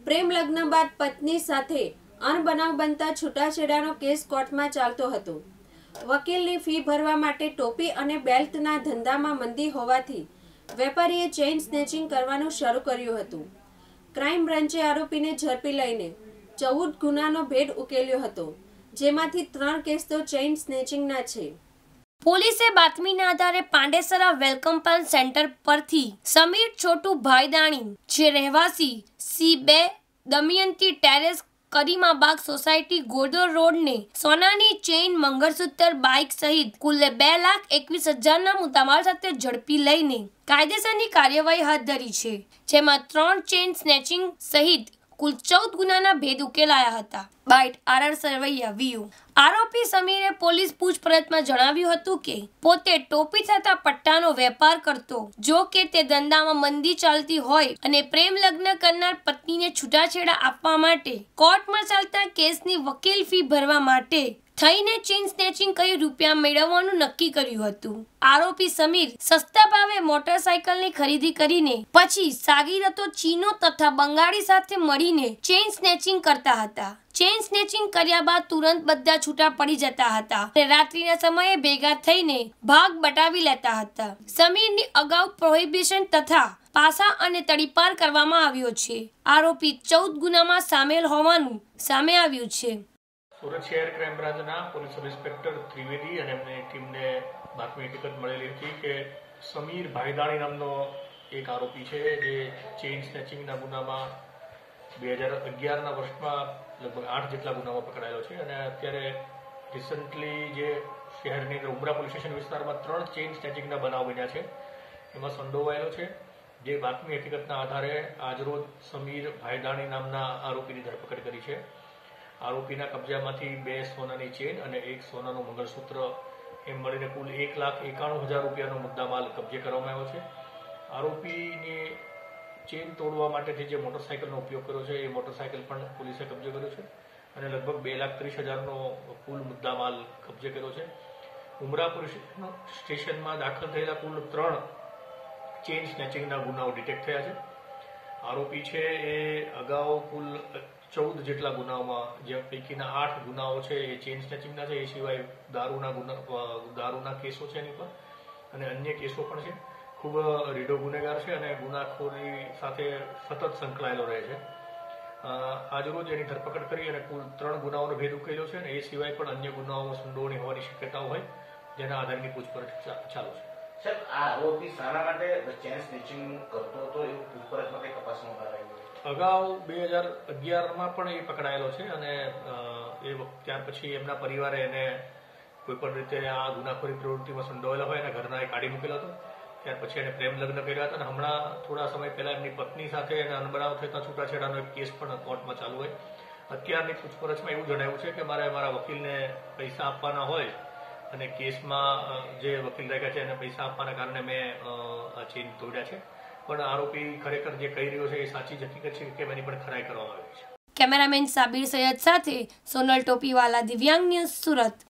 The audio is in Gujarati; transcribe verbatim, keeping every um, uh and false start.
પ્રેમ લગ્ન બાદ પત્ની સાથે અણબનાવ બનતા છૂટાછેડાનો કેસ કોર્ટમાં ચાલતો હતો. વકીલની ફી ભરવા માટે ટોપી અને બેલ્ટના ધંધામાં મંદી હોવાથી વેપારીએ ચેઇન સ્નેચિંગ કરવાનું શરૂ કર્યું હતું. ક્રાઇમ બ્રાન્ચે આરોપીને ઝડપી લઈને ચૌદ ગુનાનો ભેદ ઉકેલ્યો હતો, જેમાંથી ત્રણ કેસ તો ચેઇન સ્નેચિંગના છે. પોલીસે બાતમીના આધારે પાંડેસરા વેલકમ પાન સેન્ટર પરથી સમીર છોટુ ભાઈદાણી, જે રહેવાસી સી બે દમયંતી ટેરેસ, કરીમાબાગ સોસાયટી, ગોદર રોડને સોનાની ચેઇન, મંગળસૂત્ર, બાઇક સહિત કુલ બે લાખ એકવીસ હજારના મુદ્દામાલ સાથે ઝડપી લઈને કાયદેસરની કાર્યવાહી હાથ ધરી છે, જેમાં ત્રણ ચેઇન સ્નેચિંગ સહિત કુલ ચૌદ ગુનાના ભેદ ઉકેલાયા હતા. બાઇટ આર આર સરવૈયા વીયુ. આરોપી સમીરે પોલીસ પૂછપરછમાં જણાવ્યું હતું કે પોતે ટોપી તથા પટ્ટાનો વેપાર કરતો. જો કે તે ધંધામાં મંદી ચાલતી હોય અને પ્રેમ લગ્ન કરનાર પત્નીને છૂટાછેડા આપવા માટે કોર્ટમાં ચાલતા કેસની વકીલ ફી ભરવા માટે થઈને ચેઇન સ્નેચિંગ કરી રૂપિયા મેળવવાનું નક્કી કર્યું હતું. આરોપી સમીર સસ્તા ભાવે મોટરસાયકલની ખરીદી કરીને પછી સાગીરતો ચીનો તથા બંગાળી સાથે મળીને ચેઇન સ્નેચિંગ કરતા હતા. ચેઇન સ્નેચિંગ કર્યા બાદ તુરંત બધા છૂટા પડી જતા હતા અને રાત્રિના સમયે ભેગા થઈને ભાગ બટાવી લેતા હતા. સમીરની અગાઉ પ્રોહિબિશન તથા પાસા અને તડીપાર કરવામાં આવ્યો છે. આરોપી ચૌદ ગુનામાં સામેલ હોવાનું સામે આવ્યું છે. સુરત શહેર ક્રાઇમ બ્રાન્ચના પોલીસ સબ ઇન્સ્પેક્ટર ત્રિવેદી અને એમની ટીમને બાતમી હકીકત મળેલી હતી કે સમીર ભાઈદાણી નામનો એક આરોપી છે, જે ચેઇન સ્નેચિંગના ગુનામાં બે હજાર અગિયારના વર્ષમાં લગભગ આઠ જેટલા ગુનામાં પકડાયેલો છે અને અત્યારે રિસન્ટલી જે શહેરની અંદર ઉમરા પોલીસ સ્ટેશન વિસ્તારમાં ત્રણ ચેઇન સ્નેચિંગના બનાવ બન્યા છે, એમાં સંડોવાયેલો છે. જે બાતમી હકીકતના આધારે આજરોજ સમીર ભાઈદાણી નામના આરોપીની ધરપકડ કરી છે. આરોપીના કબજામાંથી બે સોનાની ચેન અને એક સોનાનું મંગળસૂત્ર એમ મળીને કુલ એક લાખ એકાણું હજાર રૂપિયાનો મુદ્દામાલ કબજે કરવામાં આવ્યો છે. આરોપીની ચેન તોડવા માટેથી જે મોટરસાયકલનો ઉપયોગ કર્યો છે, એ મોટરસાયકલ પણ પોલીસે કબજે કર્યો છે અને લગભગ બે લાખ ત્રીસ હજારનો કુલ મુદ્દામાલ કબજે કર્યો છે. ઉમરા પોલીસ સ્ટેશનમાં દાખલ થયેલા કુલ ત્રણ ચેઇન સ્નેચિંગના ગુનાઓ ડિટેક્ટ થયા છે. આરોપી છે એ અગાઉ કુલ ચૌદ જેટલા ગુનાઓમાં, જે પૈકીના આઠ ગુનાઓ છે એ ચેઇન સ્નેચિંગના છે. એ સિવાય દારૂના ગુના દારૂના કેસો છે એની પર અને અન્ય કેસો પણ છે. ખૂબ રીઢો ગુનેગાર છે અને ગુનાખોરી સાથે સતત સંકળાયેલો રહે છે. આજરોજ એની ધરપકડ કરી અને કુલ ત્રણ ગુનાઓનો ભેદ ઉકેલ્યો છે અને એ સિવાય પણ અન્ય ગુનાઓમાં સંડોવણી હોવાની શક્યતાઓ હોય, જેના આધારની પૂછપરછ ચાલુ છે. સાહેબ, આ આરોપી શાના માટે ચેઇન સ્નેચિંગ કરતો હતો એવું પૂછપરછ માટે તપાસમાં કરાયું? અગાઉ બે હજાર અગિયારમાં પણ એ પકડાયેલો છે અને એ ત્યાર પછી એમના પરિવારે એને કોઈ પણ રીતે આ ગુનાખોરી પ્રવૃત્તિમાં સંડોવાયેલા હોય એના ઘરના એ કાઢી મૂકેલો હતો. ત્યાર પછી એને પ્રેમ લગ્ન કર્યા હતા અને હમણાં થોડા સમય પહેલા એમની પત્ની સાથે એને અનબનાવ થતા છૂટાછેડાનો એક કેસ પણ કોર્ટમાં ચાલુ હોય. અત્યારની પૂછપરછમાં એવું જણાવ્યું છે કે મારે મારા વકીલને પૈસા આપવાના હોય અને કેસમાં જે વકીલ રાખ્યા છે એને પૈસા આપવાના કારણે મેં આ ચેઇન તોડ્યા છે. પણ આરોપી ખરેખર જે કહી રહ્યો છે એ સાચી જ હકીકત છે કે એની પણ ખરાઈ કરવામાં આવી છે. કેમેરામેન સાબિર સૈયદ સાથે સોનલ ટોપીવાલા, દિવ્યાંગ ન્યૂઝ, સુરત.